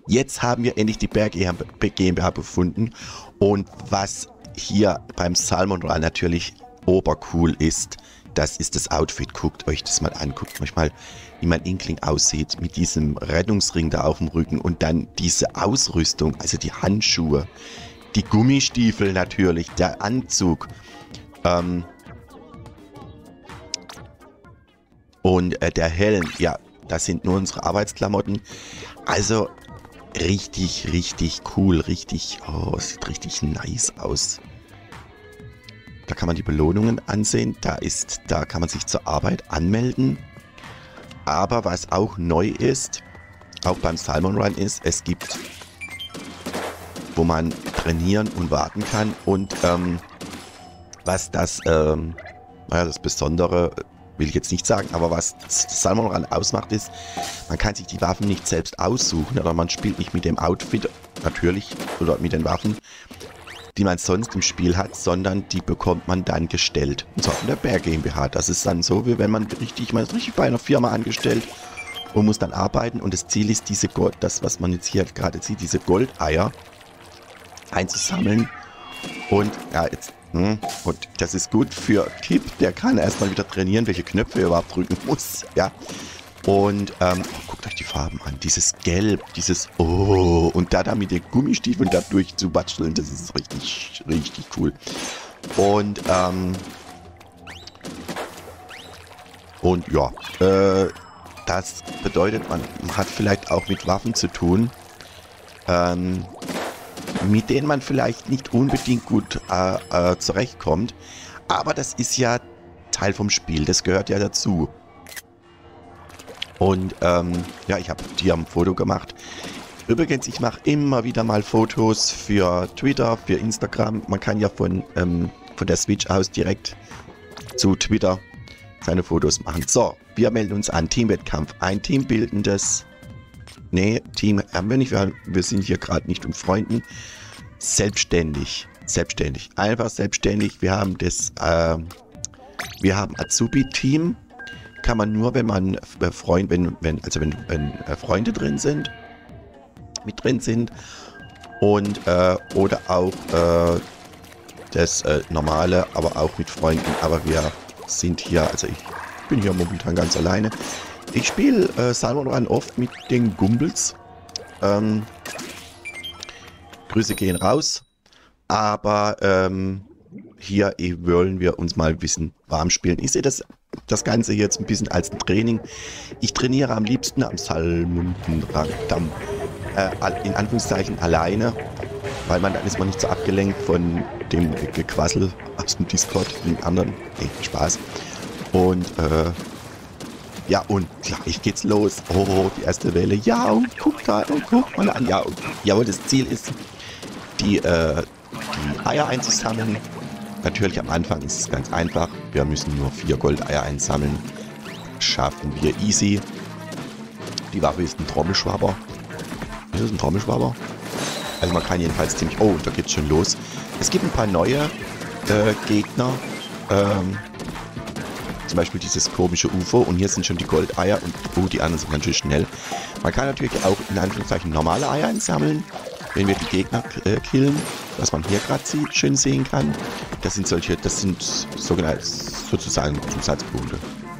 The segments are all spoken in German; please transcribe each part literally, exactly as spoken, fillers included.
Jetzt haben wir endlich die Berg GmbH gefunden. Und was hier beim Salmon Run natürlich obercool ist, das ist das Outfit. Guckt euch das mal an. Guckt euch mal, wie mein Inkling aussieht. Mit diesem Rettungsring da auf dem Rücken. Und dann diese Ausrüstung, also die Handschuhe, die Gummistiefel natürlich, der Anzug. Ähm und äh, der Helm, ja, das sind nur unsere Arbeitsklamotten. Also richtig, richtig cool. Richtig, oh, sieht richtig nice aus. Da kann man die Belohnungen ansehen. Da ist, da kann man sich zur Arbeit anmelden. Aber was auch neu ist, auch beim Salmon Run ist, es gibt, wo man trainieren und warten kann. Und ähm, was das, ähm, naja, das Besondere, will ich jetzt nicht sagen, aber was Salmon Run ausmacht ist, man kann sich die Waffen nicht selbst aussuchen, oder man spielt nicht mit dem Outfit, natürlich, oder mit den Waffen, die man sonst im Spiel hat, sondern die bekommt man dann gestellt. Und zwar von der Berg GmbH. Das ist dann so, wie wenn man richtig, man ist richtig bei einer Firma angestellt und muss dann arbeiten. Und das Ziel ist, diese Gold, das, was man jetzt hier gerade sieht, diese Goldeier einzusammeln. Und ja, jetzt, hm, und das ist gut für Kip, der kann erstmal wieder trainieren, welche Knöpfe er überhaupt drücken muss. Ja. Und ähm, oh, guckt euch die Farben an. Dieses Gelb, dieses Oh, und da da mit den Gummistiefeln da durchzubatscheln, das ist richtig, richtig cool. Und ähm, und ja, äh, das bedeutet, man hat vielleicht auch mit Waffen zu tun, ähm, mit denen man vielleicht nicht unbedingt gut äh, äh, zurechtkommt. Aber das ist ja Teil vom Spiel, das gehört ja dazu. Und ähm, ja, ich habe hier ein Foto gemacht. Übrigens, ich mache immer wieder mal Fotos für Twitter, für Instagram. Man kann ja von, ähm, von der Switch aus direkt zu Twitter seine Fotos machen. So, wir melden uns an. Teamwettkampf. Ein teambildendes... Nee, Team haben wir nicht. Wir, wir sind hier gerade nicht um Freunden. Selbstständig. Selbstständig. Einfach selbstständig. Wir haben das... Äh, wir haben Azubi-Team. Kann man nur, wenn man äh, Freund, wenn, wenn, also wenn, wenn äh, Freunde drin sind, mit drin sind und äh, oder auch äh, das äh, normale, aber auch mit Freunden. Aber wir sind hier, also ich bin hier momentan ganz alleine. Ich spiele äh, Salmon Run oft mit den Gumbels. Ähm, Grüße gehen raus. Aber ähm, hier wollen wir uns mal ein bisschen warm spielen. Ich sehe das, das Ganze jetzt ein bisschen als ein Training. Ich trainiere am liebsten am Salmonendamm. Äh, in Anführungszeichen alleine, weil man dann ist man nicht so abgelenkt von dem Gequassel aus dem Discord, den anderen. Nee, Spaß. Und äh, ja, und gleich geht's los. Oh, die erste Welle. Ja, und guck da, und guck mal an. Ja, und, jawohl, das Ziel ist, die, äh, die Eier einzusammeln. Natürlich am Anfang ist es ganz einfach. Wir müssen nur vier Goldeier einsammeln. Schaffen wir easy. Die Waffe ist ein Trommelschwaber. Ist das ein Trommelschwaber? Also man kann jedenfalls ziemlich... Oh, da geht's schon los. Es gibt ein paar neue äh, Gegner. Ähm, zum Beispiel dieses komische U F O. Und hier sind schon die Goldeier. Und oh, die anderen sind ganz schön schnell. Man kann natürlich auch in Anführungszeichen normale Eier einsammeln, wenn wir die Gegner äh, killen. Was man hier gerade schön sehen kann. Das sind solche, das sind sogenannte sozusagen Zusatzpunkte.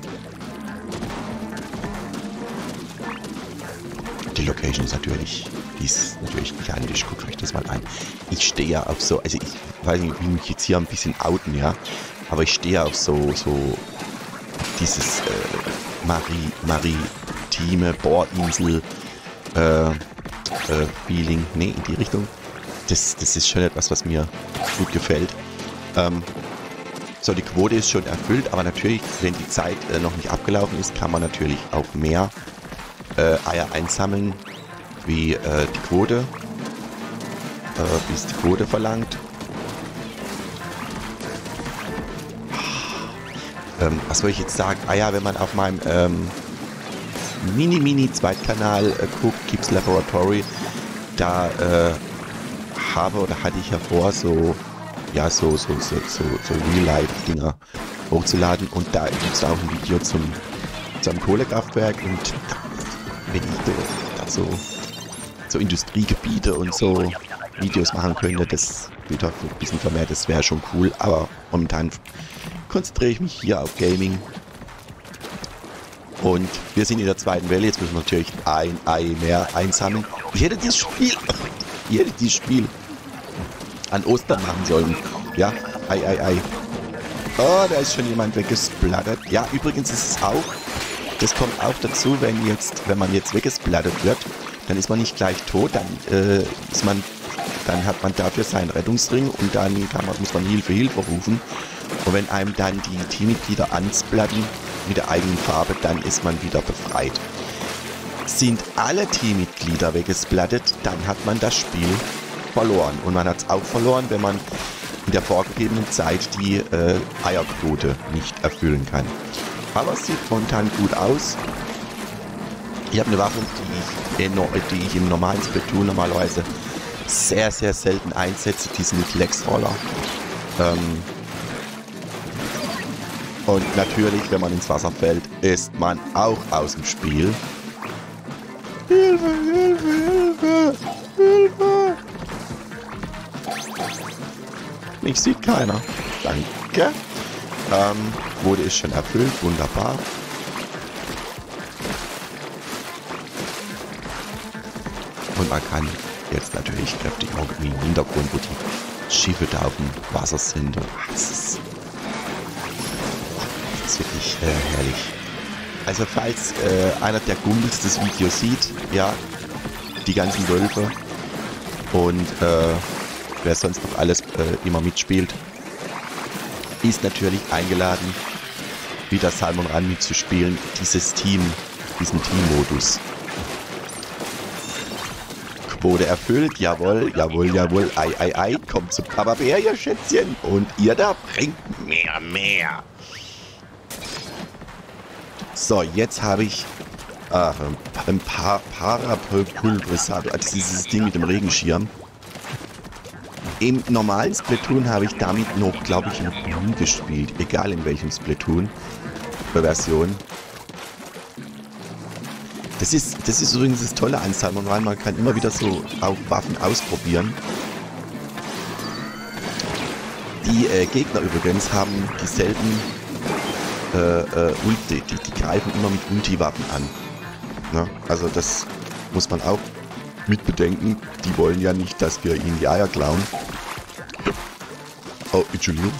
Die Location ist natürlich, die ist natürlich gigantisch. Guckt euch das mal an. Ich stehe ja auf so, also ich weiß nicht, ich will mich jetzt hier ein bisschen outen, ja. Aber ich stehe auf so, so dieses äh, Mari, maritime Bohrinsel äh, äh, Feeling. Nee, in die Richtung. Das, das ist schon etwas, was mir gut gefällt. Ähm, so, die Quote ist schon erfüllt, aber natürlich, wenn die Zeit äh, noch nicht abgelaufen ist, kann man natürlich auch mehr äh, Eier einsammeln, wie äh, die Quote, äh, wie es die Quote verlangt. Ähm, was soll ich jetzt sagen? Ah ja, wenn man auf meinem ähm, Mini-Mini-Zweitkanal äh, guckt, Kips Laboratory, da äh, habe oder hatte ich ja vor, so ja, so, so, so, so, so Real-Life-Dinger hochzuladen. Und da gibt es auch ein Video zum, zum Kohlekraftwerk. Und da, wenn ich da so so Industriegebiete und so Videos machen könnte, das wieder ein bisschen vermehrt, das wäre schon cool. Aber momentan konzentriere ich mich hier auf Gaming. Und wir sind in der zweiten Welle. Jetzt müssen wir natürlich ein Ei mehr einsammeln. Ich hätte dieses Spiel, ich hätte dieses Spiel an Ostern machen sollen. Ja, Ei, Ei, Ei. Oh, da ist schon jemand weggesplattert. Ja, übrigens ist es auch, das kommt auch dazu, wenn jetzt, wenn man jetzt weggesplattert wird, dann ist man nicht gleich tot, dann äh, ist man, dann hat man dafür seinen Rettungsring und dann kann man, muss man Hilfe, Hilfe rufen. Und wenn einem dann die Teammitglieder ansplatten mit der eigenen Farbe, dann ist man wieder befreit. Sind alle Teammitglieder weggesplattet, dann hat man das Spiel verloren. Und man hat es auch verloren, wenn man in der vorgegebenen Zeit die äh, Eierquote nicht erfüllen kann. Aber es sieht momentan gut aus. Ich habe eine Waffe, die ich, die ich im normalen Splatoon normalerweise sehr, sehr selten einsetze, diesen Reflexroller. Ähm Und natürlich, wenn man ins Wasser fällt, ist man auch aus dem Spiel. Hilfe, Hilfe, Hilfe, Hilfe! Mich sieht keiner. Danke. Ähm, Quote ist schon erfüllt. Wunderbar. Und man kann jetzt natürlich kräftig auch im Hintergrund, wo die Schiffe da auf dem Wasser sind. Und das ist, das ist wirklich äh, herrlich. Also falls äh, einer der Gumpels das Video sieht, ja, die ganzen Wölfe und äh, wer sonst noch alles äh, immer mitspielt, ist natürlich eingeladen, wieder Salmon Run mitzuspielen, dieses Team, diesen Teammodus. Quote erfüllt, jawohl, jawohl, jawohl, ei, ei, ei, kommt zu Papa Bär, ihr Schätzchen, und ihr da bringt mehr, mehr. So, jetzt habe ich äh, ein paar Parapulverisado, also dieses Ding mit dem Regenschirm. Im normalen Splatoon habe ich damit noch, glaube ich, noch nie gespielt. Egal in welchem Splatoon-Version. Das ist, das ist übrigens das Tolle an Salmon Run. Man kann immer wieder so auch Waffen ausprobieren. Die äh, Gegner übrigens haben dieselben äh, äh, Ulti. Die, die greifen immer mit Ulti-Waffen an. Na, also das muss man auch mit bedenken. Die wollen ja nicht, dass wir ihnen die Eier klauen. Oh, Entschuldigung.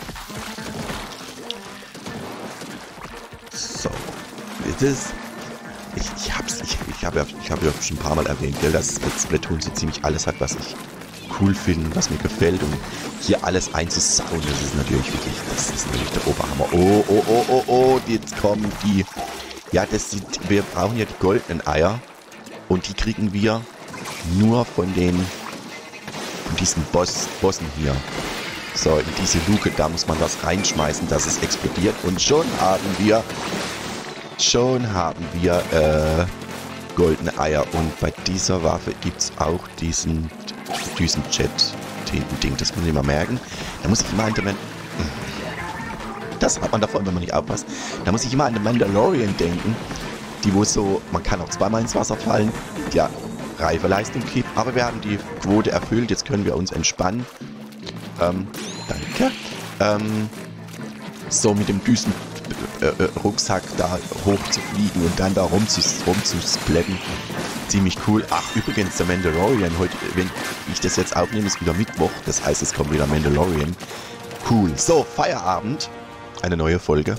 So. Das, ich ich hab's, ich, ich habe ja, ich hab ja schon ein paar Mal erwähnt, gell, dass Splatoon so ziemlich alles hat, was ich cool finde, was mir gefällt. Und hier alles einzusauen, das ist natürlich wirklich, das ist natürlich der Oberhammer. Oh, oh, oh, oh, oh, jetzt kommen die. Ja, das sind, wir brauchen ja die goldenen Eier. Und die kriegen wir nur von den, von diesen Boss, Bossen hier. So, in diese Luke, da muss man das reinschmeißen, dass es explodiert. Und schon haben wir, schon haben wir äh, goldene Eier. Und bei dieser Waffe gibt es auch diesen Düsenjet-Ding. Das muss ich immer merken. Da muss ich immer an den, das hat man davon, wenn man nicht aufpasst. Da muss ich immer an den Mandalorian denken. Die, wo so, man kann auch zweimal ins Wasser fallen. Ja, Reifeleistung kippt. Aber wir haben die Quote erfüllt. Jetzt können wir uns entspannen. Ähm, danke. Ähm, so mit dem Düsen äh, Rucksack da hoch zu fliegen und dann da rum zu, rum zu splatten. Ziemlich cool. Ach, übrigens, der Mandalorian, heute, wenn ich das jetzt aufnehme, ist wieder Mittwoch. Das heißt, es kommt wieder Mandalorian. Cool. So, Feierabend. Eine neue Folge.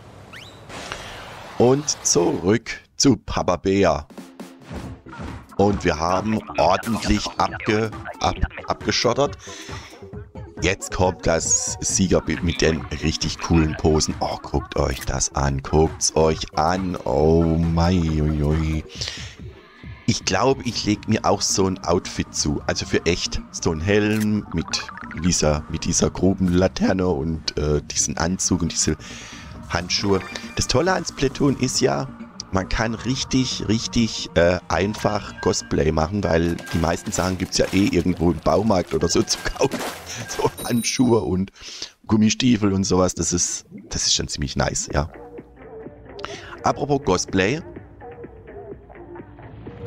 Und zurück zu Papa Bär. Und wir haben ordentlich abge, ab, abgeschottert. Jetzt kommt das Siegerbild mit den richtig coolen Posen. Oh, guckt euch das an. Guckt's euch an. Oh mein. Ich glaube, ich lege mir auch so ein Outfit zu. Also für echt. So ein Helm mit dieser, mit dieser groben Laterne und äh, diesen Anzug und diese Handschuhe. Das Tolle an Splatoon ist ja, man kann richtig, richtig äh, einfach Cosplay machen, weil die meisten Sachen gibt es ja eh irgendwo im Baumarkt oder so zu kaufen. So Handschuhe und Gummistiefel und sowas. Das ist, das ist schon ziemlich nice, ja. Apropos Cosplay.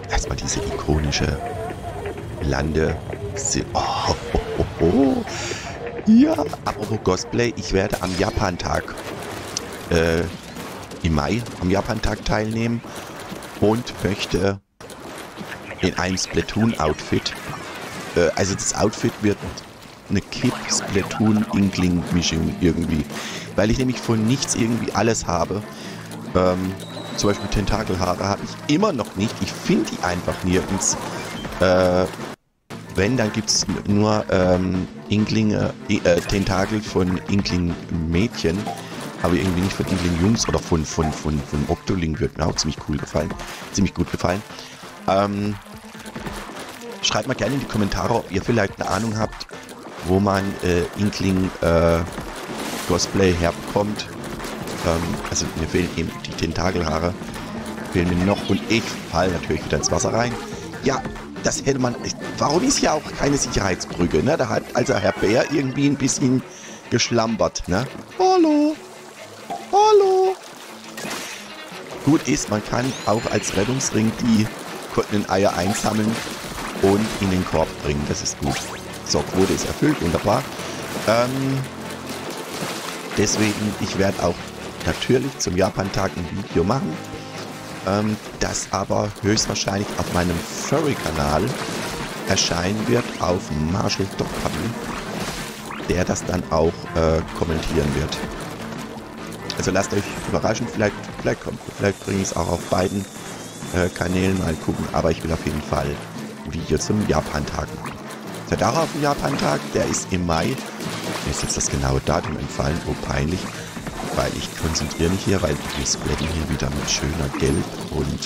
erstmal diese ikonische Lande. Oh, oh, oh, oh. Ja, apropos Cosplay, ich werde am Japan-Tag äh, im Mai am Japan-Tag teilnehmen und möchte in einem Splatoon-Outfit, äh, also das Outfit wird eine Kip-Splatoon-Inkling-Mischung irgendwie, weil ich nämlich von nichts irgendwie alles habe. Ähm, zum Beispiel Tentakelhaare habe ich immer noch nicht. Ich finde die einfach nirgends. Äh, wenn, dann gibt es nur ähm, Inklinge, äh, Tentakel von Inkling-Mädchen, aber irgendwie nicht von Inkling-Jungs oder von, von, von, von Octoling wird mir auch ziemlich cool gefallen. Ziemlich gut gefallen. Ähm, schreibt mal gerne in die Kommentare, ob ihr vielleicht eine Ahnung habt, wo man äh, Inkling äh, Cosplay herbekommt. Ähm, also mir fehlen eben die Tentakelhaare. Fehlen mir noch und ich falle natürlich wieder ins Wasser rein. Ja, das hätte man... Warum ist ja auch keine Sicherheitsbrücke, ne? Da hat also Herr Bär irgendwie ein bisschen geschlampert, ne? Hallo! Hallo! Gut ist, man kann auch als Rettungsring die goldenen Eier einsammeln und in den Korb bringen. Das ist gut. So, Quote ist erfüllt, wunderbar. Ähm, deswegen, ich werde auch natürlich zum Japan-Tag ein Video machen, ähm, das aber höchstwahrscheinlich auf meinem Furry-Kanal erscheinen wird, auf Marshall Dogpuppy, der das dann auch äh, kommentieren wird. Also lasst euch überraschen, vielleicht, vielleicht, kommt, vielleicht bringe ich es auch auf beiden äh, Kanälen mal gucken, aber ich will auf jeden Fall ein Video zum Japan-Tag machen. Der darauf ein Japan-Tag, der ist im Mai. Mir ist jetzt das genaue Datum entfallen, oh peinlich, weil ich konzentriere mich hier, weil wir splatten hier wieder mit schöner Gelb und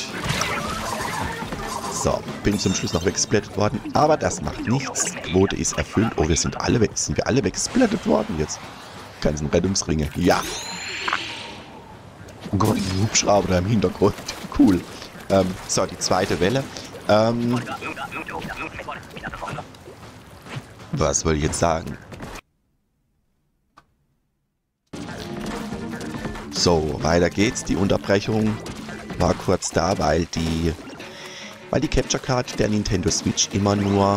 so, bin zum Schluss noch weggesplattet worden, aber das macht nichts. Quote ist erfüllt. Oh, wir sind alle weg, sind wir alle weggesplattet worden jetzt? Ganzen Rettungsringe, ja. Oh Gott, ein Hubschrauber da im Hintergrund, cool. Ähm, so, die zweite Welle. Ähm, was soll ich jetzt sagen? So, weiter geht's. Die Unterbrechung war kurz da, weil die, weil die Capture Card der Nintendo Switch immer nur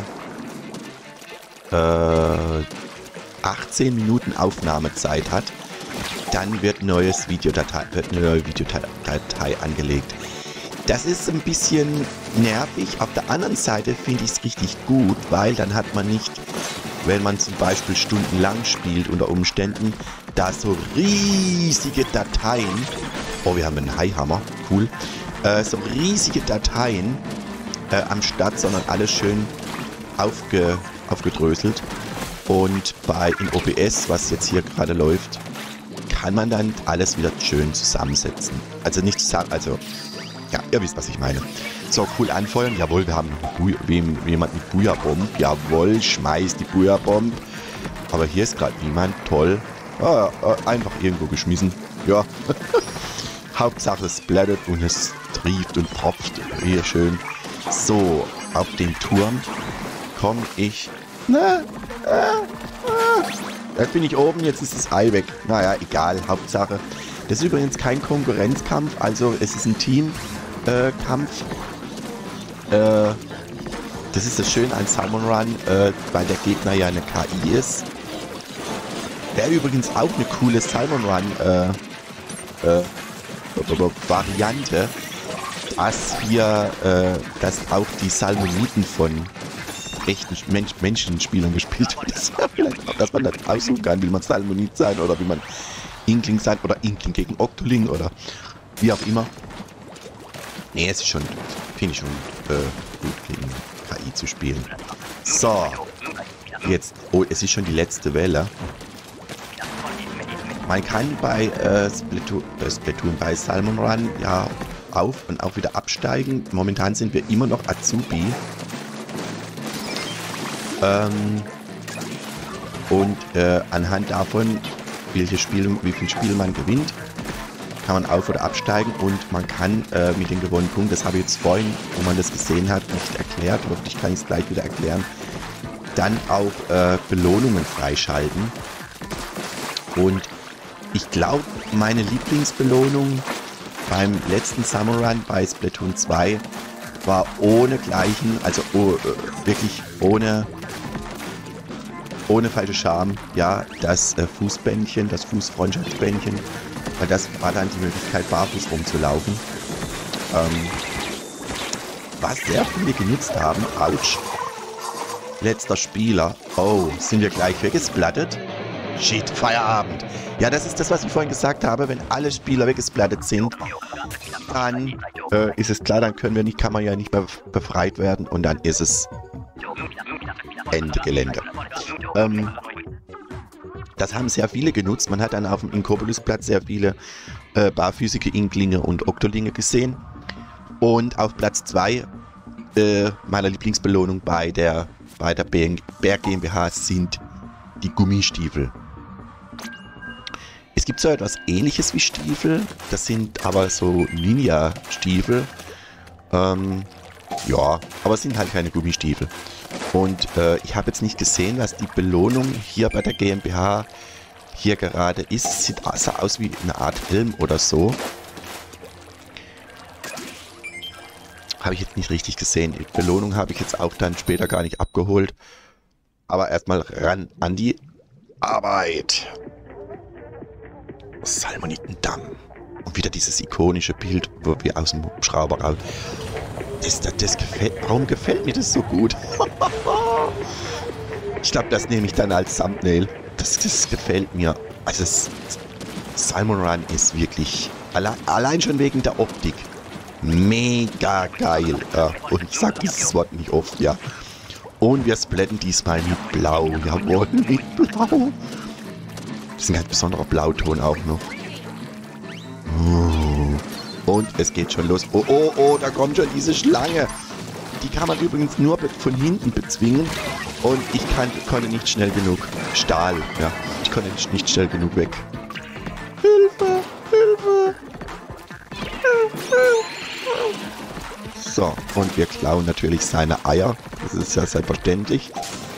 äh, achtzehn Minuten Aufnahmezeit hat. Dann wird neues Videodatei, wird eine neue Videodatei angelegt. Das ist ein bisschen nervig. Auf der anderen Seite finde ich es richtig gut, weil dann hat man nicht, wenn man zum Beispiel stundenlang spielt unter Umständen, da so riesige Dateien, oh, wir haben einen Highhammer, cool, äh, so riesige Dateien äh, am Start, sondern alles schön aufge, aufgedröselt. Und bei in O B S, was jetzt hier gerade läuft, kann man dann alles wieder schön zusammensetzen. Also nicht zusammen, also ja, ihr wisst, was ich meine. So, cool anfeuern. Jawohl, wir haben wem, jemand mit Booyah-Bomb. Jawohl, schmeißt die Booyah-Bomb. Aber hier ist gerade niemand. Toll. Ah, einfach irgendwo geschmissen. Ja. Hauptsache es blättert und es trieft und tropft. Hier schön. So, auf den Turm komme ich. Na, ah, ah. Jetzt bin ich oben, jetzt ist das Ei weg. Naja, egal. Hauptsache. Das ist übrigens kein Konkurrenzkampf, also es ist ein Teamkampf. Äh, äh, das ist das Schöne an Salmon Run, äh, weil der Gegner ja eine K I ist. Wäre übrigens auch eine coole Salmon Run äh, äh, Variante, dass wir, äh, dass auch die Salmoniten von echten Mensch Menschenspielern gespielt wird. Das wäre vielleicht auch, dass man das aussuchen kann, will man Salmonit sein oder wie man Inkling sein oder Inkling gegen Octoling oder wie auch immer. Nee, es ist schon, finde ich schon äh, gut gegen K I zu spielen. So, jetzt, oh, es ist schon die letzte Welle. Man kann bei äh, Splatoon, äh, Splatoon, bei Salmon Run ja auf und auch wieder absteigen. Momentan sind wir immer noch Azubi. Ähm, und äh, anhand davon, welche Spiele, wie viel Spiel man gewinnt, kann man auf- oder absteigen und man kann äh, mit den gewonnenen Punkten, das habe ich jetzt vorhin, wo man das gesehen hat, nicht erklärt, hoffentlich kann ich es gleich wieder erklären, dann auch äh, Belohnungen freischalten. Und ich glaube, meine Lieblingsbelohnung beim letzten Summer Run bei Splatoon zwei zwar ohne Gleichen, also oh, wirklich ohne, ohne falsche Scham, ja, das äh, Fußbändchen, das Fußfreundschaftsbändchen, weil das war dann die Möglichkeit, barfuß rumzulaufen. Ähm, was sehr viele genutzt haben, ouch. Letzter Spieler. Oh, sind wir gleich weggesplattet? Shit, Feierabend. Ja, das ist das, was ich vorhin gesagt habe. Wenn alle Spieler weggesplattet sind, dann äh, ist es klar, dann können wir nicht, kann man ja nicht mehr befreit werden und dann ist es Ende Gelände. Ähm, das haben sehr viele genutzt. Man hat dann auf dem Inkopolis-Platz sehr viele äh, barfüßige Inklinge und Oktolinge gesehen. Und auf Platz zwei äh, meiner Lieblingsbelohnung bei der, bei der Berg GmbH sind die Gummistiefel. Es gibt so etwas Ähnliches wie Stiefel, das sind aber so Ninja-Stiefel. Ähm, ja, aber es sind halt keine Gummistiefel. Und äh, ich habe jetzt nicht gesehen, was die Belohnung hier bei der GmbH hier gerade ist. Sieht sah aus wie eine Art Helm oder so. Habe ich jetzt nicht richtig gesehen. Die Belohnung habe ich jetzt auch dann später gar nicht abgeholt. Aber erstmal ran an die Arbeit. Salmonitendamm. Und wieder dieses ikonische Bild, wo wir aus dem Hubschrauber raus. Das, das, das gefällt, warum gefällt mir das so gut? Ich glaube, das nehme ich dann als Thumbnail. Das, das gefällt mir. Also das, Salmon Run ist wirklich alle, allein schon wegen der Optik mega geil. Ja, und ich sage dieses Wort nicht oft, ja. Und wir splatten diesmal mit Blau. Jawohl, mit Blau. Das ist ein ganz besonderer Blauton auch noch. Und es geht schon los. Oh, oh, oh, da kommt schon diese Schlange. Die kann man übrigens nur von hinten bezwingen. Und ich kann, konnte nicht schnell genug. Stahl, ja. Ich konnte nicht, nicht schnell genug weg. Hilfe, Hilfe. So, und wir klauen natürlich seine Eier. Das ist ja selbstverständlich.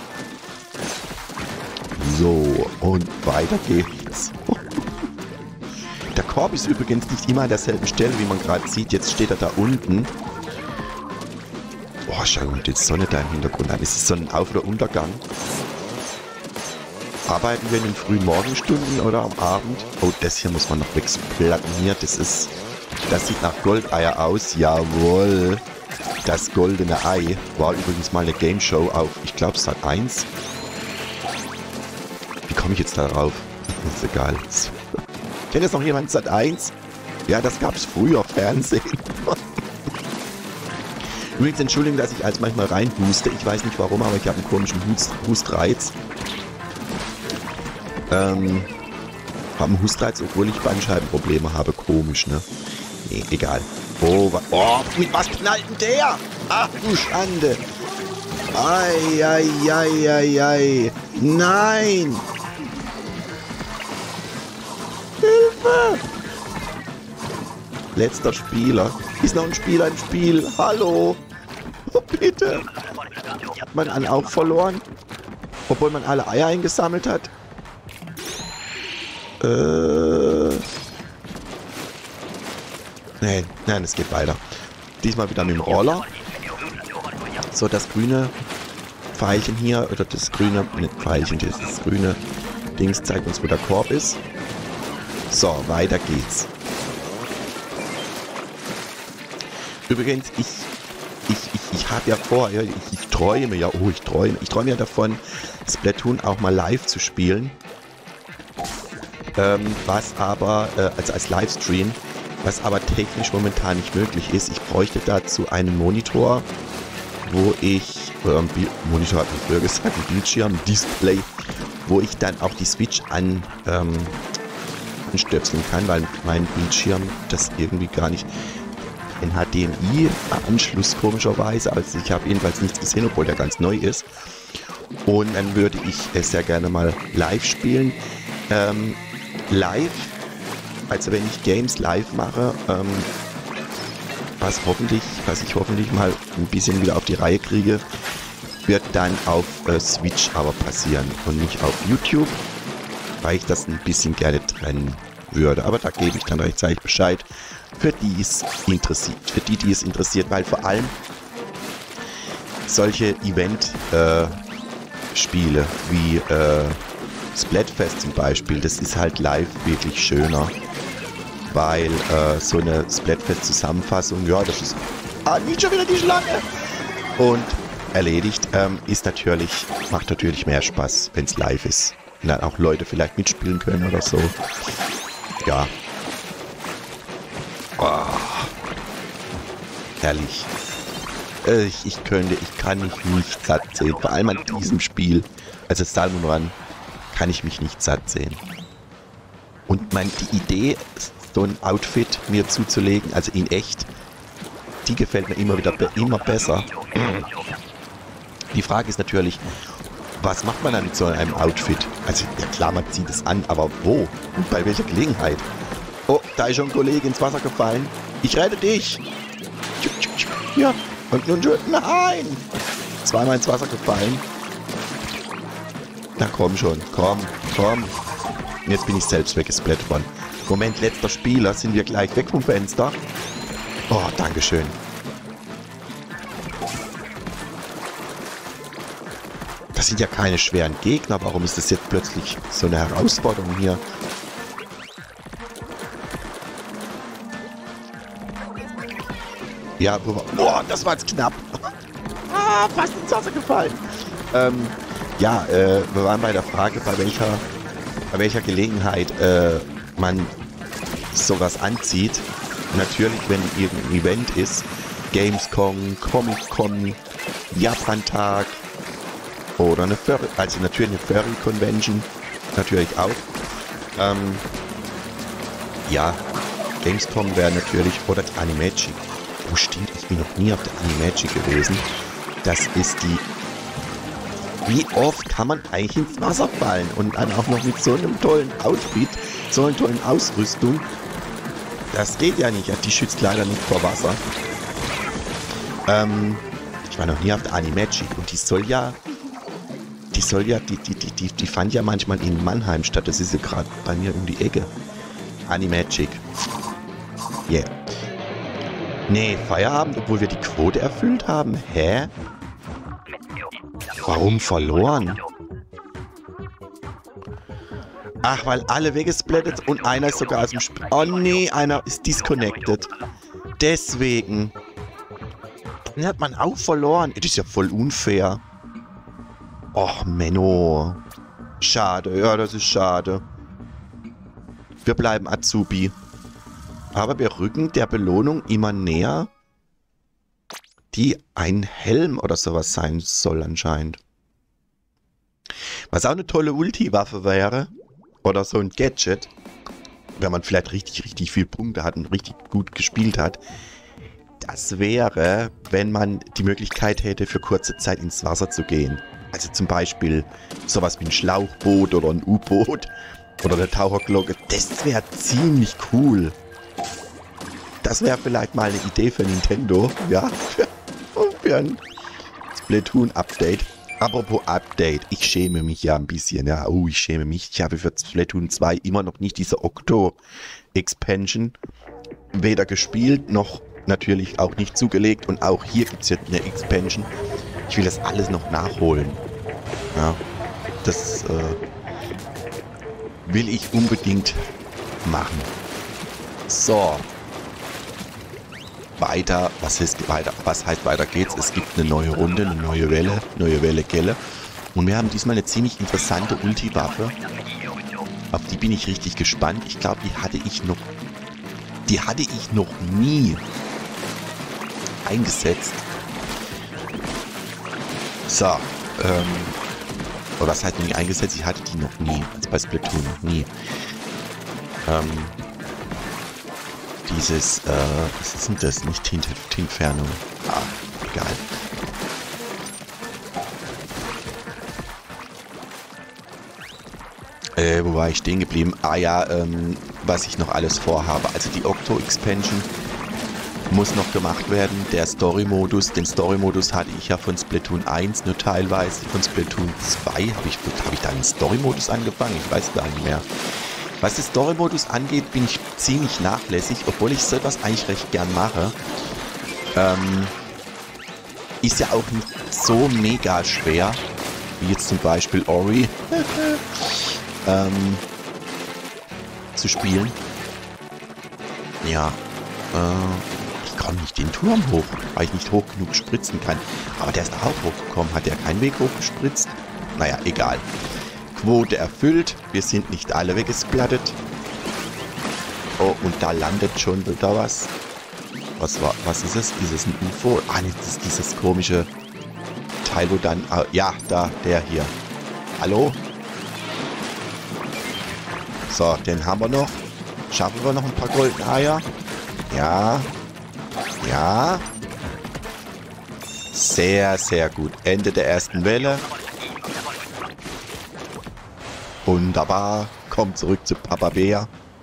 So, und weiter geht's. Der Korb ist übrigens nicht immer an derselben Stelle, wie man gerade sieht. Jetzt steht er da unten. Boah, schau mal die Sonne da im Hintergrund an. Ist es Sonnenauf- oder Untergang? Arbeiten wir in den frühen Morgenstunden oder am Abend? Oh, das hier muss man noch wegsplatten hier. Das ist... Das sieht nach Goldeier aus. Jawohl. Das goldene Ei war übrigens mal eine Game Show auf, ich glaube, Sat eins. Wie komme ich jetzt da drauf? Ist egal. Kennt jetzt noch jemand Sat eins? Ja, das gab es früher, Fernsehen. Übrigens, Entschuldigung, dass ich als manchmal reinpuste. Ich weiß nicht warum, aber ich habe einen komischen Hust Hustreiz. Ähm, habe einen Hustreiz, obwohl ich Bandscheibenprobleme habe. Komisch, ne? Nee, egal. Oh, wa oh, mit was knallt denn der? Ach du Schande. Ei, ei, ei, ei, ei. Nein. Hilfe. Letzter Spieler. Ist noch ein Spieler im Spiel. Hallo. Oh, bitte. Hat man einen auch verloren? Obwohl man alle Eier eingesammelt hat? Äh... Nein, nein, es geht weiter. Diesmal wieder mit dem Roller. So, das grüne Pfeilchen hier, oder das grüne, nicht Pfeilchen, das grüne Dings zeigt uns, wo der Korb ist. So, weiter geht's. Übrigens, ich, ich, ich, ich habe ja vor, ich, ich träume ja, oh, ich träume, ich träume ja davon, Splatoon auch mal live zu spielen. Ähm, was aber, äh, also als Livestream, was aber technisch momentan nicht möglich ist. Ich bräuchte dazu einen Monitor, wo ich, äh, Monitor hat man früher gesagt, ein Bildschirm, ein Display, wo ich dann auch die Switch an, ähm, anstöpseln kann, weil mein Bildschirm das irgendwie gar nicht, ein H D M I-Anschluss komischerweise, also ich habe jedenfalls nichts gesehen, obwohl der ganz neu ist. Und dann würde ich es sehr gerne mal live spielen. Ähm, live, also wenn ich Games live mache, ähm, was hoffentlich, was ich hoffentlich mal ein bisschen wieder auf die Reihe kriege, wird dann auf äh, Switch aber passieren und nicht auf YouTube, weil ich das ein bisschen gerne trennen würde. Aber da gebe ich dann rechtzeitig Bescheid für die es interessiert, für die, die es interessiert, weil vor allem solche Event-Spiele äh, wie äh, Splatfest zum Beispiel, das ist halt live wirklich schöner. Weil äh, so eine Splatfest-Zusammenfassung, ja, das ist... Ah, nicht schon wieder die Schlange! Und erledigt, ähm, ist natürlich, macht natürlich mehr Spaß, wenn es live ist. Und dann auch Leute vielleicht mitspielen können oder so. Ja. Oh. Herrlich. Äh, ich, ich könnte, ich kann mich nicht satt sehen. Vor allem an diesem Spiel, also Salmon Run, kann ich mich nicht satt sehen. Und mein, die Idee, so ein Outfit mir zuzulegen, also in echt, die gefällt mir immer wieder be immer besser. Die Frage ist natürlich, was macht man dann mit so einem Outfit? Also, ja klar, man zieht es an, aber wo? Und bei welcher Gelegenheit? Oh, da ist schon ein Kollege ins Wasser gefallen. Ich rette dich! Ja, und nun schon... Nein! Zweimal ins Wasser gefallen. Na komm schon, komm, komm. Jetzt bin ich selbst weggesplattet worden. Moment, letzter Spieler. Sind wir gleich weg vom Fenster? Oh, dankeschön. Das sind ja keine schweren Gegner. Warum ist das jetzt plötzlich so eine Herausforderung hier? Ja, wo war... Oh, das war jetzt knapp. Ah, fast ins Wasser gefallen. Ähm, ja, äh, wir waren bei der Frage, bei welcher, bei welcher Gelegenheit äh, man sowas anzieht. Natürlich, wenn irgendein Event ist. Gamescom, Comic-Con, Japan-Tag oder eine Furry, also natürlich eine Furry-Convention, natürlich auch. Ähm, ja, Gamescom wäre natürlich, oder die Animagic. Oh stimmt, ich bin noch nie auf der Animagic gewesen. Das ist die... Wie oft kann man eigentlich ins Wasser fallen und dann auch noch mit so einem tollen Outfit, so einer tollen Ausrüstung. Das geht ja nicht. Die schützt leider nicht vor Wasser. Ähm, ich war noch nie auf der Animagic und die soll ja... Die soll ja... Die, die, die, die, die fand ja manchmal in Mannheim statt. Das ist ja gerade bei mir um die Ecke. Animagic. Yeah. Nee, Feierabend, obwohl wir die Quote erfüllt haben. Hä? Warum verloren? Ach, weil alle weggesplittet und einer ist sogar aus dem Spiel. Oh nee, einer ist disconnected. Deswegen. Dann hat man auch verloren. Das ist ja voll unfair. Och, Menno. Schade, ja, das ist schade. Wir bleiben Azubi. Aber wir rücken der Belohnung immer näher, die ein Helm oder sowas sein soll anscheinend. Was auch eine tolle Ulti-Waffe wäre, oder so ein Gadget, wenn man vielleicht richtig, richtig viele Punkte hat und richtig gut gespielt hat, das wäre, wenn man die Möglichkeit hätte, für kurze Zeit ins Wasser zu gehen. Also zum Beispiel sowas wie ein Schlauchboot oder ein U-Boot oder eine Taucherglocke. Das wäre ziemlich cool. Das wäre vielleicht mal eine Idee für Nintendo, ja, für, für ein Splatoon-Update. Apropos Update, ich schäme mich ja ein bisschen, ja, oh, ich schäme mich. Ich habe für Splatoon zwei immer noch nicht diese Octo-Expansion weder gespielt, noch natürlich auch nicht zugelegt. Und auch hier gibt es jetzt eine Expansion. Ich will das alles noch nachholen. Ja, das äh, will ich unbedingt machen. So. Weiter, was heißt weiter, was heißt weiter geht's? Es gibt eine neue Runde, eine neue Welle, neue Welle Gelle. Und wir haben diesmal eine ziemlich interessante Ulti-Waffe. Auf die bin ich richtig gespannt. Ich glaube, die hatte ich noch, die hatte ich noch nie eingesetzt. So, ähm, oder was heißt nie eingesetzt? Ich hatte die noch nie, also bei Splatoon noch nie. Ähm, Dieses, äh, was ist denn das? Nicht Tintentfernung. Ah, egal. Äh, wo war ich stehen geblieben? Ah ja, ähm, was ich noch alles vorhabe. Also die Octo-Expansion muss noch gemacht werden. Der Story-Modus, den Story-Modus hatte ich ja von Splatoon eins, nur teilweise. Von Splatoon zwei habe ich, hab ich da einen Story-Modus angefangen? Ich weiß gar nicht mehr. Was den Story-Modus angeht, bin ich ziemlich nachlässig, obwohl ich so etwas eigentlich recht gern mache. Ähm, Ist ja auch nicht so mega schwer, wie jetzt zum Beispiel Ori ähm, zu spielen. Ja, äh, ich komme nicht den Turm hoch, weil ich nicht hoch genug spritzen kann. Aber der ist auch hochgekommen. Hat der keinen Weg hochgespritzt? Naja, egal. Quote erfüllt. Wir sind nicht alle weggesplattet. Oh, und da landet schon wieder was. Was war, was ist es? Ist es ein U F O? Ah, nee, das ist dieses komische Teil, wo dann... Ah, ja, da, der hier. Hallo? So, den haben wir noch. Schaffen wir noch ein paar goldene Eier? Ja. Ja. Sehr, sehr gut. Ende der ersten Welle. Wunderbar. Kommt zurück zu Papa Bär.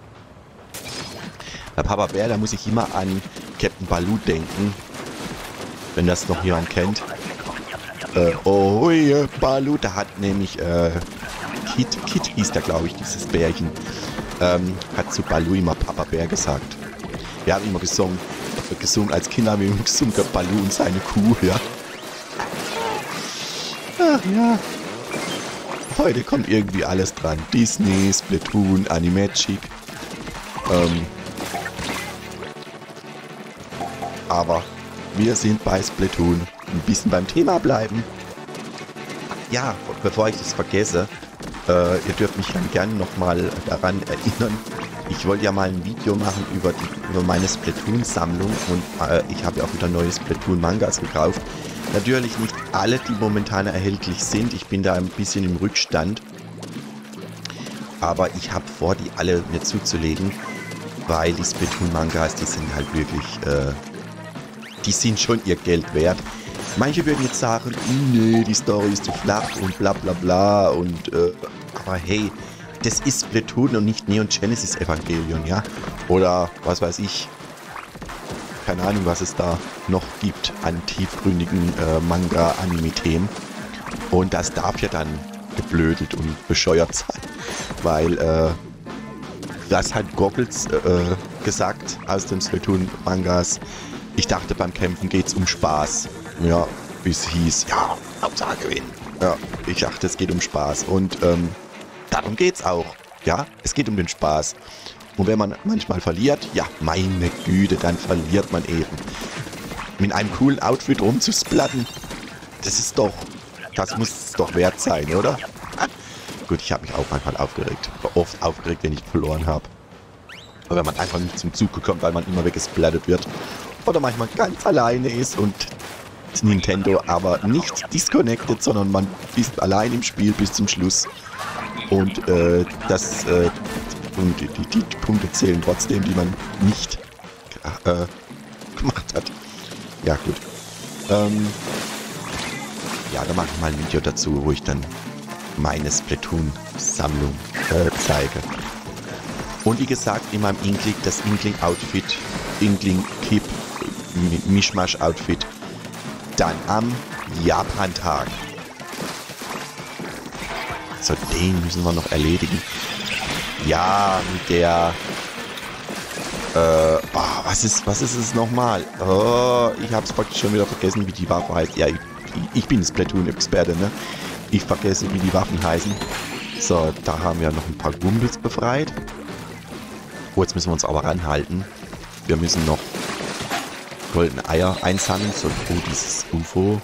Bei Papa Bär, da muss ich immer an Captain Baloo denken. Wenn das noch jemand kennt. Äh, oh, yeah, Baloo, da hat nämlich äh, Kit, Kit hieß der, glaube ich, dieses Bärchen. Ähm, hat zu Baloo immer Papa Bär gesagt. Wir haben immer gesungen, gesungen als Kinder, haben wir immer gesungen, Baloo und seine Kuh, ja. Ach ja. Heute kommt irgendwie alles dran. Disney, Splatoon, Animagic. Ähm, aber wir sind bei Splatoon. Ein bisschen beim Thema bleiben. Ja, bevor ich das vergesse, äh, ihr dürft mich dann gerne nochmal daran erinnern. Ich wollte ja mal ein Video machen über, die, über meine Splatoon-Sammlung und äh, ich habe ja auch wieder neue Splatoon-Mangas gekauft. Natürlich nicht alle, die momentan erhältlich sind. Ich bin da ein bisschen im Rückstand. Aber ich habe vor, die alle mir zuzulegen, weil die Splatoon-Mangas, die sind halt wirklich, äh, die sind schon ihr Geld wert. Manche würden jetzt sagen, nee, die Story ist zu flach und bla bla bla und, äh, aber hey, das ist Splatoon und nicht Neon Genesis Evangelion, ja? Oder, was weiß ich, keine Ahnung, was es da noch gibt an tiefgründigen äh, Manga-Anime-Themen. Und das darf ja dann geblödet und bescheuert sein, weil, äh, das hat Goggles äh, gesagt aus den Splatoon-Mangas. Ich dachte, beim Kämpfen geht's um Spaß. Ja, wie es hieß, ja, Hauptsache gewinnen. Ja, ich dachte, es geht um Spaß. Und ähm, darum geht's auch. Ja, es geht um den Spaß. Und wenn man manchmal verliert, ja, meine Güte, dann verliert man eben. Mit einem coolen Outfit rumzusplatten, das ist doch, das muss es doch wert sein, oder? Gut, ich habe mich auch manchmal aufgeregt. Oft aufgeregt, wenn ich verloren habe. Aber wenn man einfach nicht zum Zug kommt, weil man immer weggesplattet wird. Oder manchmal ganz alleine ist und Nintendo aber nicht disconnected, sondern man ist allein im Spiel bis zum Schluss. Und äh, das äh, und die, die, die Punkte zählen trotzdem, die man nicht äh, gemacht hat. Ja, gut. Ähm, ja, da mache ich mal ein Video dazu, wo ich dann meine Splatoon-Sammlung äh, zeige. Und wie gesagt, in meinem Inkling, das Inkling-Outfit, Inkling-Kip, Mischmasch-Outfit, dann am Japan-Tag. So, den müssen wir noch erledigen. Ja, mit der... Äh, oh, was ist, was ist es nochmal? Oh, ich hab's praktisch schon wieder vergessen, wie die Waffe heißt. Ja, ich, ich bin Splatoon-Experte, ne? Ich vergesse, wie die Waffen heißen. So, da haben wir noch ein paar Gumbels befreit. Oh, jetzt müssen wir uns aber ranhalten. Wir müssen noch goldene Eier einsammeln. So, oh, dieses U F O.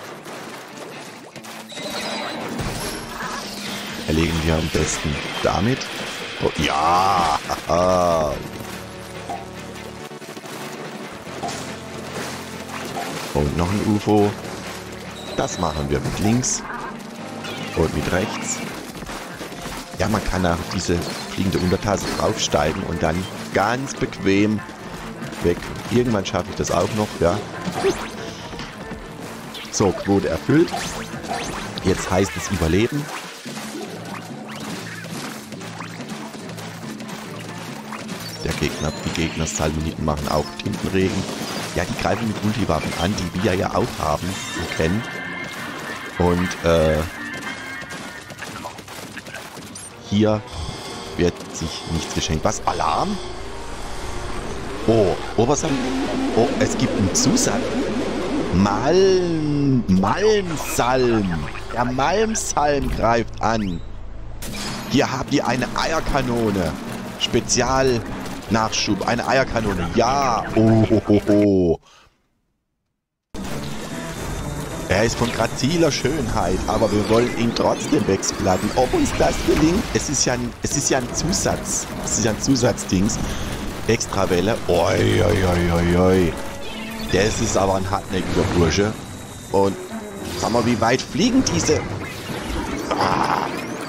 Erlegen wir am besten damit. Oh, ja! Und noch ein U F O. Das machen wir mit links. Und mit rechts. Ja, man kann auf diese fliegende Untertasse draufsteigen und dann ganz bequem weg. Irgendwann schaffe ich das auch noch, ja. So, Quote erfüllt. Jetzt heißt es Überleben. Der Gegner, die Gegner Salmoniten machen auch Tintenregen. Ja, die greifen mit Multiwaffen an, die wir ja auch haben und kennen. Und, äh... hier wird sich nichts geschenkt. Was? Alarm? Oh, Obersamt? Oh, es gibt einen Zusatz. Malm, Malmsalm. Der Malmsalm greift an. Hier habt ihr eine Eierkanone. Spezialnachschub. Eine Eierkanone. Ja. Oh, ho, ho, ho. Er ist von graziler Schönheit, aber wir wollen ihn trotzdem wegplatten. Ob uns das gelingt, es ist ja ein, es ist ja ein Zusatz. Es ist ja ein Zusatzdings. Extrawelle. Oi, oi, oi, oi, oi. Der ist es aber ein hartnäckiger Bursche. Und sag mal, wie weit fliegen diese? Ah.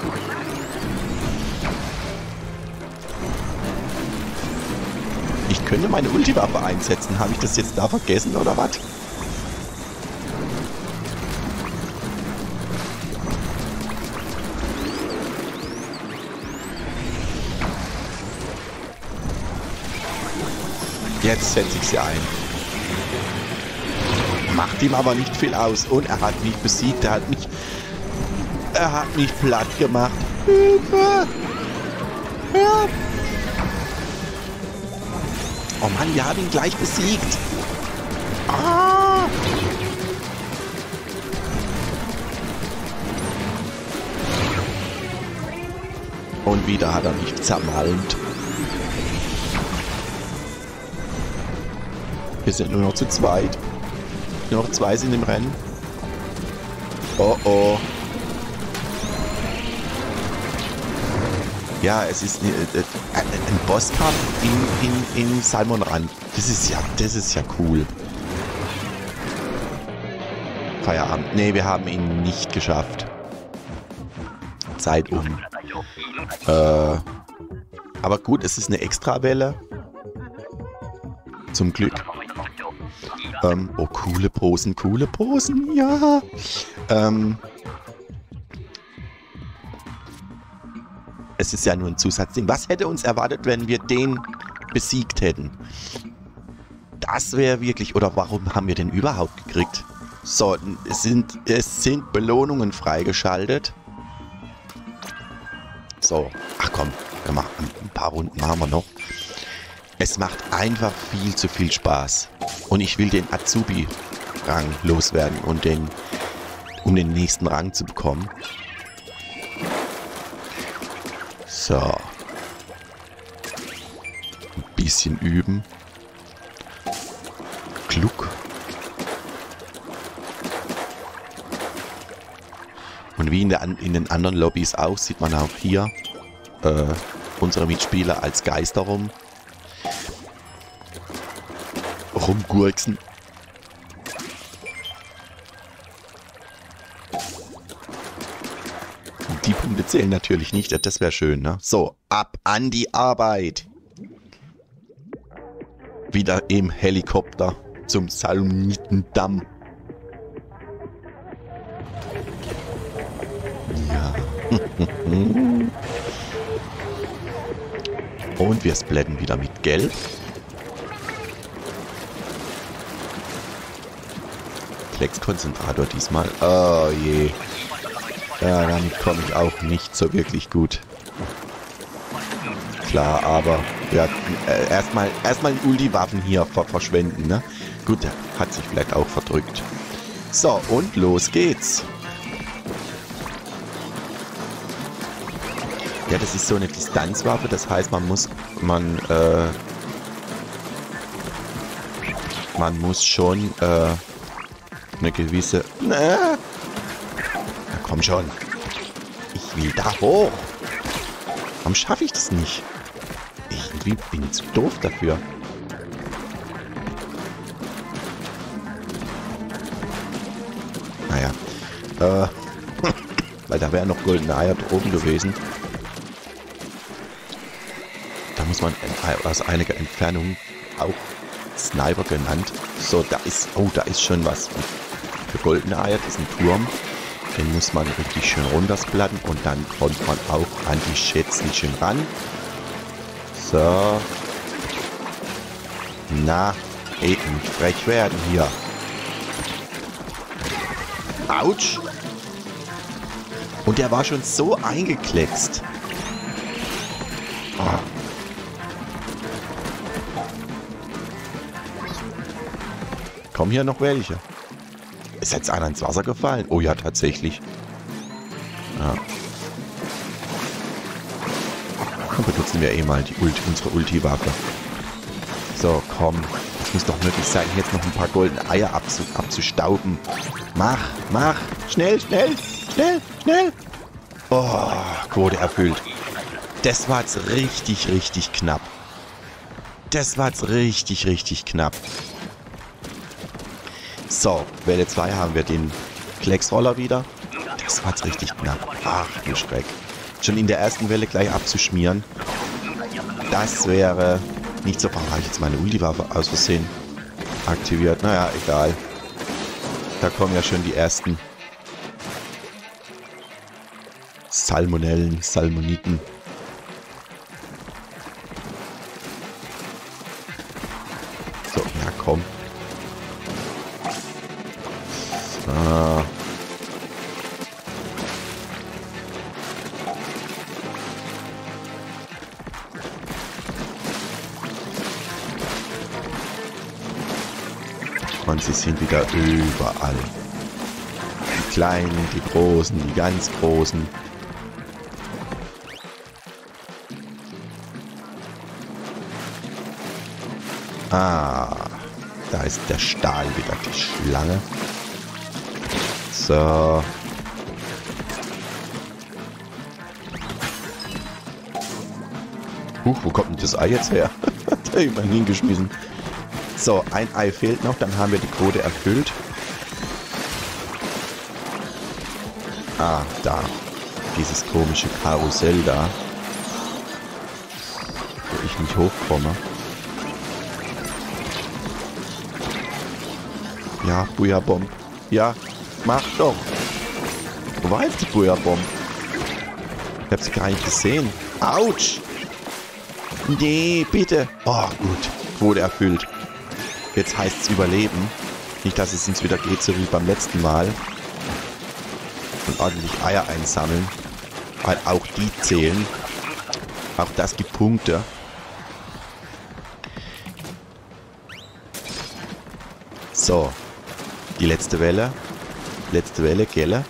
Ich könnte meine Ultiwaffe einsetzen. Habe ich das jetzt da vergessen oder was? Jetzt setze ich sie ein. Macht ihm aber nicht viel aus. Und er hat mich besiegt. Er hat mich... Er hat mich platt gemacht. Hilfe! Ja. Oh Mann, wir haben ihn gleich besiegt. Ah! Und wieder hat er mich zermalmt. Wir sind nur noch zu zweit. Nur noch zwei sind im Rennen. Oh oh. Ja, es ist äh, äh, ein Bosskampf in, in, in Salmonrand. Das ist ja, das ist ja cool. Feierabend. Ne, wir haben ihn nicht geschafft. Zeit um. Äh, aber gut, es ist eine Extrawelle. Zum Glück. Ähm, oh, coole Posen, coole Posen, ja. Ähm, es ist ja nur ein Zusatzding. Was hätte uns erwartet, wenn wir den besiegt hätten? Das wäre wirklich... Oder warum haben wir den überhaupt gekriegt? So, es sind, es sind Belohnungen freigeschaltet. So, ach komm, wir machen ein paar Runden machen wir noch. Es macht einfach viel zu viel Spaß. Und ich will den Azubi-Rang loswerden und den, um den nächsten Rang zu bekommen. So. Ein bisschen üben. Gluck. Und wie in, der, in den anderen Lobbys auch, sieht man auch hier äh, unsere Mitspieler als Geister rum. Rumgurksen. Die Punkte zählen natürlich nicht, das wäre schön, ne? So, ab an die Arbeit. Wieder im Helikopter zum Salonitendamm. Ja. Und wir splatten wieder mit Gelb. Kleckskonzentrator diesmal. Oh je. Ja, damit komme ich auch nicht so wirklich gut. Klar, aber ja, äh, erstmal erstmal Ulti-Waffen hier ver verschwenden, ne? Gut, der hat sich vielleicht auch verdrückt. So, und los geht's. Ja, das ist so eine Distanzwaffe, das heißt, man muss, man, äh, man muss schon, äh, eine gewisse... Na, komm schon. Ich will da hoch. Warum schaffe ich das nicht? Irgendwie bin ich zu doof dafür. Naja. Äh, weil da wären noch goldene Eier oben gewesen. Da muss man aus einiger Entfernung auch Sniper genannt. So, da ist... Oh, da ist schon was. Für goldene Eier, das ist ein Turm. Den muss man richtig schön runtersplatten und dann kommt man auch an die Schätzchen ran. So. Na, eben nicht frech werden hier. Autsch. Und der war schon so eingekleckst. Oh. Kommen hier noch welche? Ist jetzt einer ins Wasser gefallen? Oh ja, tatsächlich. Ja. Dann benutzen wir eh mal die Ulti, unsere Ulti-Waffe. So, komm. Es muss doch möglich sein, jetzt noch ein paar goldene Eier abzu abzustauben. Mach, mach. Schnell, schnell, schnell, schnell. Oh, Quote erfüllt. Das war jetzt richtig, richtig knapp. Das war jetzt richtig, richtig knapp. So, Welle zwei haben wir den Klecksroller wieder. Das war jetzt richtig knapp. Ach du Schreck. Schon in der ersten Welle gleich abzuschmieren. Das wäre nicht so... Oh, habe ich jetzt meine Ulti-Waffe aus Versehen aktiviert? Naja, egal. Da kommen ja schon die ersten Salmonellen, Salmoniten. So, ja komm. Ah. Und sie sind wieder überall. Die Kleinen, die Großen, die ganz Großen. Ah, da ist der Stahl wieder, die Schlange. So. Huch, wo kommt denn das Ei jetzt her? Hat er jemand hingeschmissen. So, ein Ei fehlt noch, dann haben wir die Quote erfüllt. Ah, da. Dieses komische Karussell da. Wo ich nicht hochkomme. Ja, Booyah-Bomb. Ja, mach doch. Wo war jetzt die Booyah-Bomb? Ich hab sie gar nicht gesehen. Autsch! Nee, bitte. Oh, gut. Quote erfüllt. Jetzt heißt es überleben. Nicht, dass es uns wieder geht, so wie beim letzten Mal. Und ordentlich Eier einsammeln. Weil auch die zählen. Auch das gibt Punkte. So. Die letzte Welle. Letzte Welle, Gelle.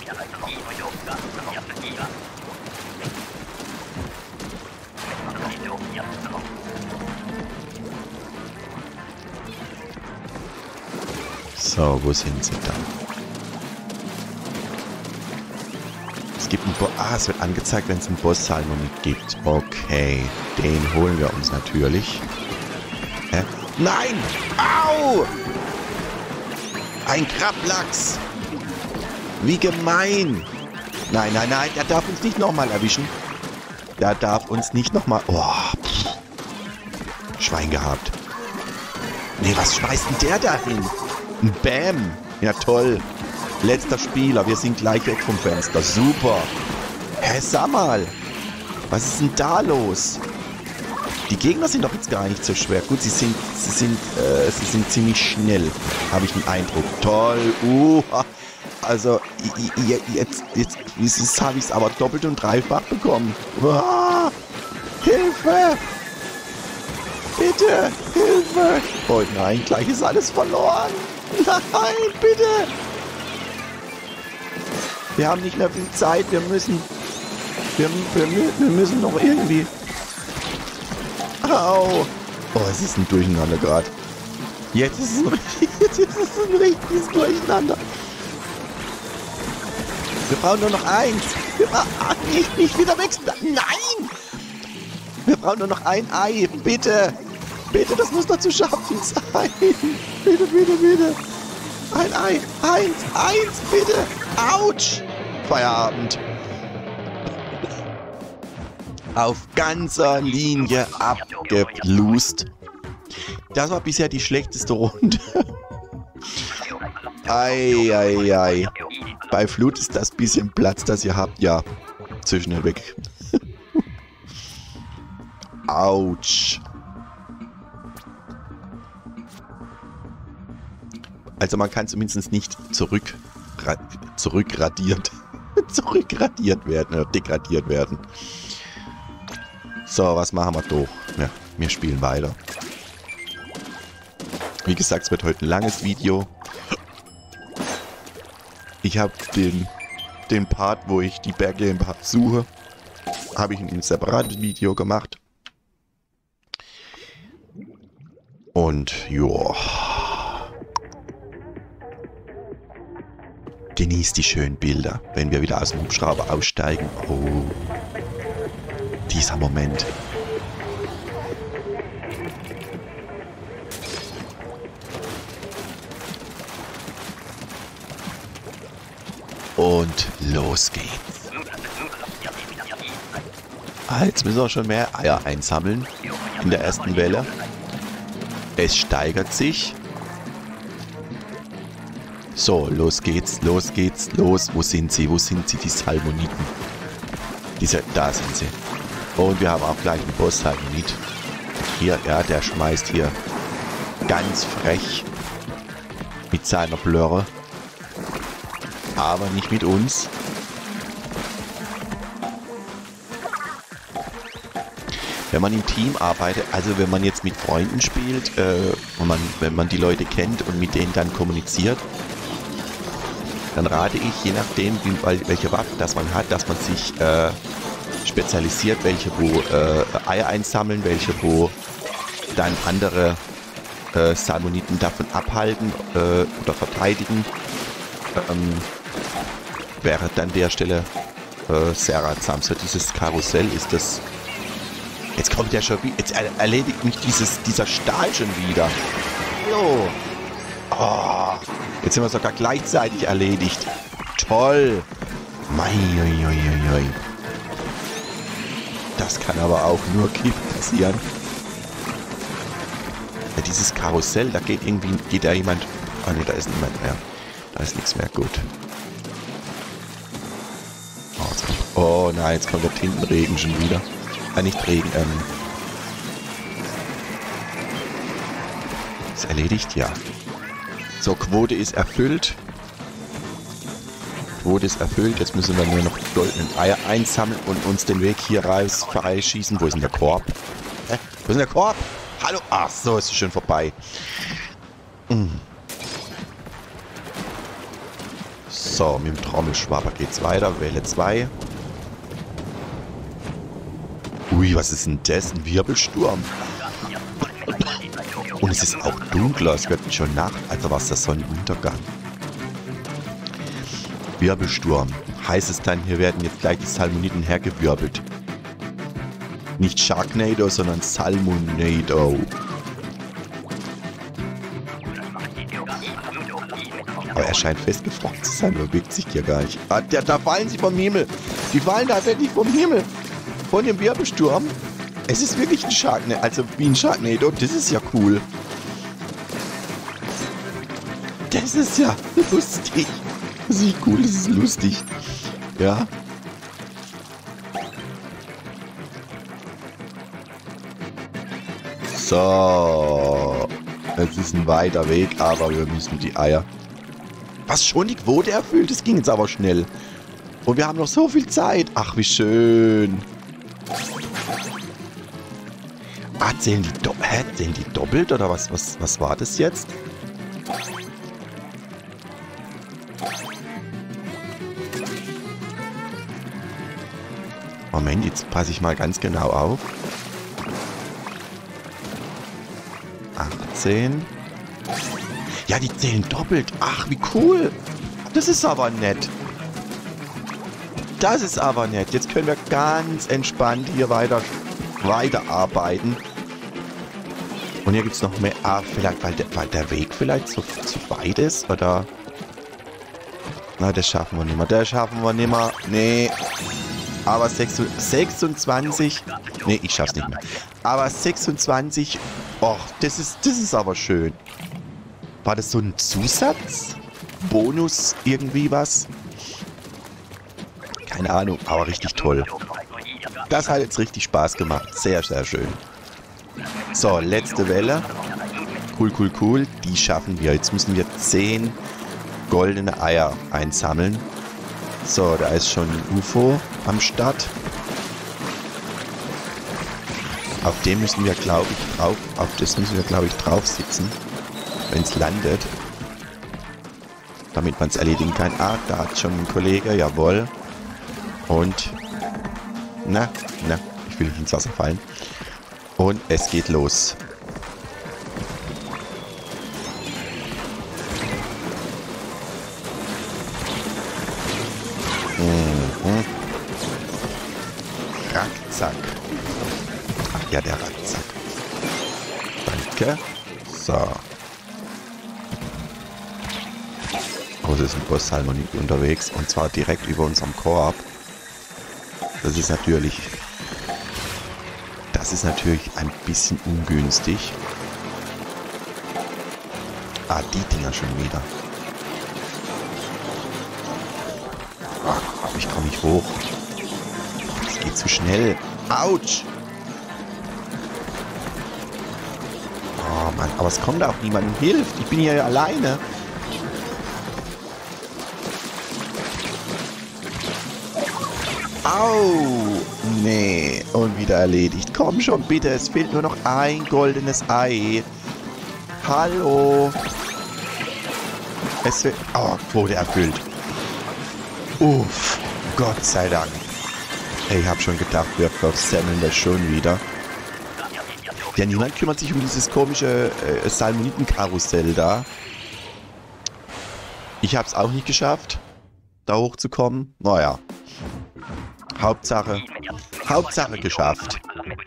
So, wo sind sie dann? Es gibt einen Boss. Ah, es wird angezeigt, wenn es einen Boss-Salmon gibt. Okay, den holen wir uns natürlich. Hä? Nein! Au! Ein Krablachs! Wie gemein! Nein, nein, nein, der darf uns nicht nochmal erwischen. Der darf uns nicht nochmal... Oh, pff. Schwein gehabt. Nee, was schmeißt denn der da hin? Ein Bam! Ja, toll. Letzter Spieler, wir sind gleich weg vom Fenster. Super. Hä, sag mal. Was ist denn da los? Die Gegner sind doch jetzt gar nicht so schwer. Gut, sie sind, sie sind, äh, sie sind ziemlich schnell, habe ich den Eindruck. Toll. Uh, also, jetzt, jetzt, jetzt habe ich es aber doppelt und dreifach bekommen. Uh, Hilfe! Bitte, Hilfe! Oh nein, gleich ist alles verloren. Nein, bitte! Wir haben nicht mehr viel Zeit. Wir müssen... Wir, wir, wir müssen noch irgendwie... Au! Oh, es ist ein Durcheinander gerade. Jetzt ist es ein, jetzt ist es ein richtiges Durcheinander. Wir brauchen nur noch eins. Wir brauchen... Ach, nicht, nicht wieder wechseln. Nein! Wir brauchen nur noch ein Ei. Bitte! Bitte, das muss doch zu schaffen sein. Bitte, bitte, bitte. Ein Ei. Eins, eins, bitte. Autsch. Feierabend. Auf ganzer Linie abgelust. Das war bisher die schlechteste Runde. Ei, ei, ei. Bei Flut ist das bisschen Platz, das ihr habt, ja, zu schnell weg. Autsch. Also man kann zumindest nicht zurück, zurückradiert, zurückradiert werden oder degradiert werden. So, was machen wir doch? Ja, wir spielen weiter. Wie gesagt, es wird heute ein langes Video. Ich habe den, den Part, wo ich die Berge im Park suche, habe ich in ein separates Video gemacht. Und joa. Genießt die schönen Bilder, wenn wir wieder aus dem Hubschrauber aussteigen. Oh, dieser Moment. Und los geht's. Ah, jetzt müssen wir schon mehr Eier einsammeln in der ersten Welle. Es steigert sich. So, los geht's, los geht's, los. Wo sind sie? Wo sind sie, die Salmoniten? Diese, da sind sie. Und wir haben auch gleich einen Boss-Salmonit. Hier, ja, der schmeißt hier ganz frech mit seiner Blöre. Aber nicht mit uns. Wenn man im Team arbeitet, also wenn man jetzt mit Freunden spielt, äh, und man, wenn man die Leute kennt und mit denen dann kommuniziert, dann rate ich, je nachdem, wie, welche Waffe das man hat, dass man sich äh, spezialisiert, welche wo äh, Eier einsammeln, welche wo dann andere äh, Salmoniten davon abhalten äh, oder verteidigen. Ähm, wäre dann der Stelle äh, sehr ratsam. So dieses Karussell ist das. Jetzt kommt der schon wieder. Jetzt erledigt mich dieses, dieser Stahl schon wieder. Hallo. Oh, jetzt sind wir sogar gleichzeitig erledigt. Toll. Mei, oi, oi, oi. Das kann aber auch nur passieren. Ja, dieses Karussell, da geht irgendwie, geht da jemand. Ah ne, da ist niemand mehr. Da ist nichts mehr. Gut. Oh, jetzt kommt, oh nein, jetzt kommt der Tintenregen schon wieder. Ah, nicht Regen, ähm. Ist erledigt? Ja. So, Quote ist erfüllt. Quote ist erfüllt. Jetzt müssen wir nur noch die goldenen Eier einsammeln und uns den Weg hier raus freischießen. Wo ist denn der Korb? Hä? Wo ist denn der Korb? Hallo? Ach so, ist es schon vorbei. Hm. So, mit dem Trommelschwapper geht's weiter. Welle zwei. Ui, was ist denn das? Ein Wirbelsturm. Und es ist auch dunkler. Es wird schon Nacht. Also was ist das Sonnenuntergang? Wirbelsturm. Heißt es dann, hier werden jetzt gleich die Salmoniten hergewirbelt. Nicht Sharknado, sondern Salmonado. Aber er scheint festgefroren zu sein. Bewegt sich hier gar nicht. Ah, da, da fallen sie vom Himmel. Die fallen tatsächlich vom Himmel. Von dem Wirbelsturm. Es ist wirklich ein Sharknado. Also wie ein Sharknado. Das ist ja cool. Das ist ja lustig. Das ist nicht cool, das ist lustig. Ja. So. Es ist ein weiter Weg, aber wir müssen die Eier. Was, schon die Quote erfüllt? Das ging jetzt aber schnell. Und wir haben noch so viel Zeit. Ach, wie schön. Ah, zählen die, Do Hä, zählen die doppelt oder was, was, was war das jetzt? Moment, jetzt passe ich mal ganz genau auf. achtzehn. Ja, die zählen doppelt. Ach, wie cool. Das ist aber nett. Das ist aber nett. Jetzt können wir ganz entspannt hier weiter weiterarbeiten. Und hier gibt es noch mehr. Ah, vielleicht, weil der, weil der Weg vielleicht zu, zu weit ist, oder? Na, das schaffen wir nicht mehr. Das schaffen wir nicht mehr. Nee. Aber sechsundzwanzig. Nee, ich schaff's nicht mehr. Aber sechsundzwanzig. Och, das ist, das ist aber schön. War das so ein Zusatz? Bonus? Irgendwie was? Keine Ahnung, aber richtig toll. Das hat jetzt richtig Spaß gemacht. Sehr, sehr schön. So, letzte Welle. Cool, cool, cool. Die schaffen wir. Jetzt müssen wir zehn goldene Eier einsammeln. So, da ist schon ein U F O am Start. Auf dem müssen wir, glaube ich, drauf. Auf das müssen wir, glaube ich, drauf sitzen. Wenn es landet. damit man es erledigen kann. Ah, da hat schon ein Kollege, jawohl. Und, na, na, ich will nicht ins Wasser fallen. Und es geht los. Mhm. Rackzack. Ach ja, der Rackzack. Danke. So. Oh, es ist ein Boss-Salmonid unterwegs. Und zwar direkt über unserem Korb. Das ist natürlich... Das ist natürlich ein bisschen ungünstig. Ah, die Dinger schon wieder. Ach, aber ich komme nicht hoch. Es geht zu schnell. Autsch! Oh Mann, aber es kommt auch niemand und hilft. Ich bin hier ja alleine. Au! Nee, und wieder erledigt. Komm schon bitte, es fehlt nur noch ein goldenes Ei. Hallo? Es wird... Oh, Quote erfüllt. Uff, Gott sei Dank. Ich habe schon gedacht, wir versemmeln das schon wieder. Ja, niemand kümmert sich um dieses komische äh, Salmonitenkarussell da. Ich habe es auch nicht geschafft, da hochzukommen. Naja. Hauptsache, Hauptsache geschafft.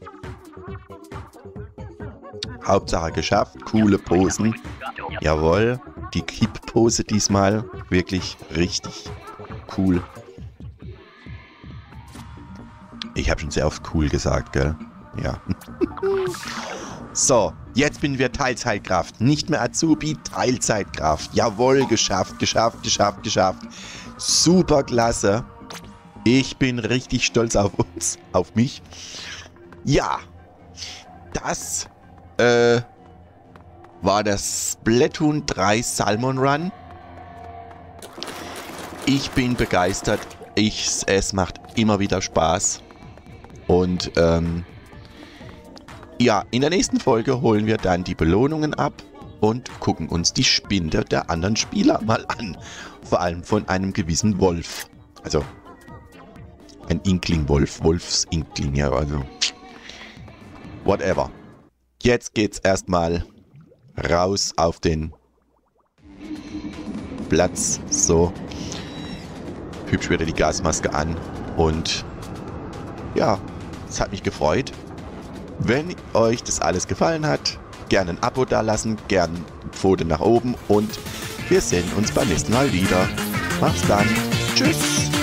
Hauptsache geschafft. Coole Posen. Jawohl. Die Kipp-Pose diesmal. Wirklich richtig cool. Ich habe schon sehr oft cool gesagt, gell? Ja. So, jetzt bin wir Teilzeitkraft. Nicht mehr Azubi, Teilzeitkraft. Jawohl, geschafft, geschafft, geschafft, geschafft. Super klasse. Ich bin richtig stolz auf uns, auf mich. Ja, das äh, war das Splatoon drei Salmon Run. Ich bin begeistert. Ich, es macht immer wieder Spaß. Und ähm, ja, in der nächsten Folge holen wir dann die Belohnungen ab und gucken uns die Spinde der anderen Spieler mal an. Vor allem von einem gewissen Wolf. Also ein Inkling-Wolf. Wolfs-Inkling, ja, also. Whatever. Jetzt geht's erstmal raus auf den Platz. So. Hübsch wieder die Gasmaske an. Und ja, es hat mich gefreut. Wenn euch das alles gefallen hat, gerne ein Abo dalassen, gerne eine Pfote nach oben und wir sehen uns beim nächsten Mal wieder. Macht's dann. Tschüss.